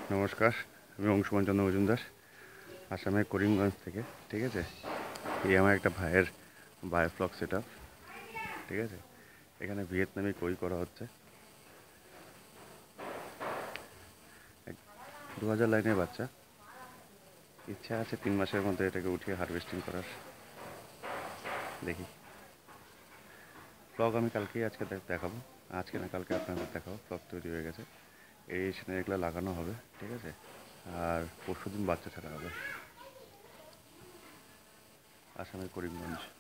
নমস্কার, আমি অংশুমান চন্দ্র মজুমদার, আসামের করিমগঞ্জ থেকে। ঠিক আছে, এই আমার একটা ভাইয়ের বায়োফ্লক সেট আপ। ঠিক আছে, এখানে ভিয়েতনামি কই করা হচ্ছে। 2000 লাইনের বাচ্চা। ইচ্ছা আছে 3 মাসের মধ্যে এটাকে উঠিয়ে হারভেস্টিং করার। দেখি, ফ্লগ আমি আজকে দেখাবো। আজকে না কালকে আপনাদের দেখাবো। ফ্লগ তৈরি হয়ে গেছে, এরিয়েশনে এগুলো লাগানো হবে। ঠিক আছে, আর পরশুদিন বাচ্চা ছাড়া হবে আসামের করিমগঞ্জ।